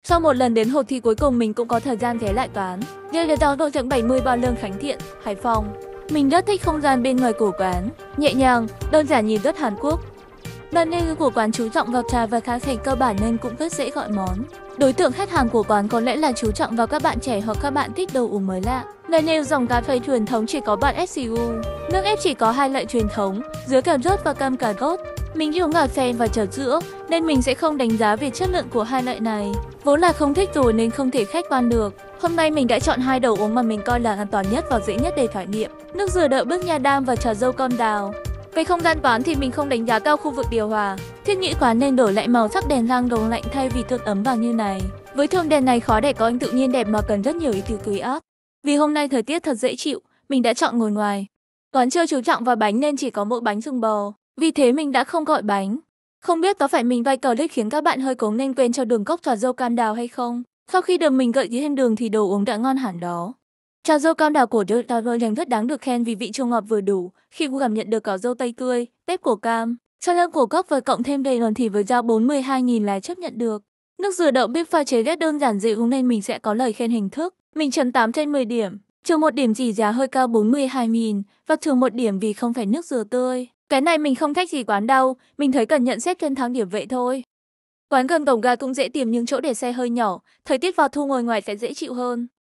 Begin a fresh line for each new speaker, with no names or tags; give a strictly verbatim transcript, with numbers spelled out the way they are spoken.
Sau một lần đến hột thì cuối cùng mình cũng có thời gian ghé lại quán. Đây là tàu độ chặng bảy mươi Bao Lương Khánh Thiện, Hải Phòng. Mình rất thích không gian bên ngoài của quán, nhẹ nhàng, đơn giản nhìn rất Hàn Quốc. Menu của quán chú trọng vào trà và khá thể cơ bản nên cũng rất dễ gọi món. Đối tượng khách hàng của quán có lẽ là chú trọng vào các bạn trẻ hoặc các bạn thích đồ uống mới lạ. Menu dòng cà phê truyền thống chỉ có bạt ét xê u. Nước ép chỉ có hai loại truyền thống, dứa cà rốt và cam cà rốt. Mình yêu cà phê và trà sữa nên mình sẽ không đánh giá về chất lượng của hai loại này. Vốn là không thích rồi nên không thể khách quan được. Hôm nay mình đã chọn hai đồ uống mà mình coi là an toàn nhất và dễ nhất để trải nghiệm. Nước dừa đậu bức nha đam và trà dâu con đào. Về không gian quán thì mình không đánh giá cao khu vực điều hòa. Thiết nghĩ quán nên đổi lại màu sắc đèn rang đồng lạnh thay vì cực ấm vàng như này. Với tông đèn này khó để có ánh tự nhiên đẹp mà cần rất nhiều ý tứ quý áp. Vì hôm nay thời tiết thật dễ chịu, mình đã chọn ngồi ngoài. Quán chưa chú trọng vào bánh nên chỉ có mỗi bánh sừng bò. Vì thế mình đã không gọi bánh. Không biết có phải mình vai click khiến các bạn hơi cố nên quên cho đường cốc trà dâu cam đào hay không? Sau khi được mình gợi ý thêm đường thì đồ uống đã ngon hẳn đó. Trà dâu cam đào của The Tavern rất đáng được khen vì vị chua ngọt vừa đủ khi cảm nhận được cả dâu tây tươi, tép của cam. Cho lượng của cốc và cộng thêm đầy ngon thì với giá bốn mươi hai nghìn là chấp nhận được. Nước dừa đậu bếp pha chế rất đơn giản dễ uống nên mình sẽ có lời khen hình thức. Mình chấm tám trên mười điểm, trừ một điểm chỉ giá hơi cao bốn mươi hai nghìn và trừ một điểm vì không phải nước dừa tươi. Cái này mình không trách gì quán đâu, mình thấy cần nhận xét trên thang điểm vậy thôi. Quán gần cổng ga cũng dễ tìm nhưng chỗ để xe hơi nhỏ, thời tiết vào thu ngồi ngoài sẽ dễ chịu hơn.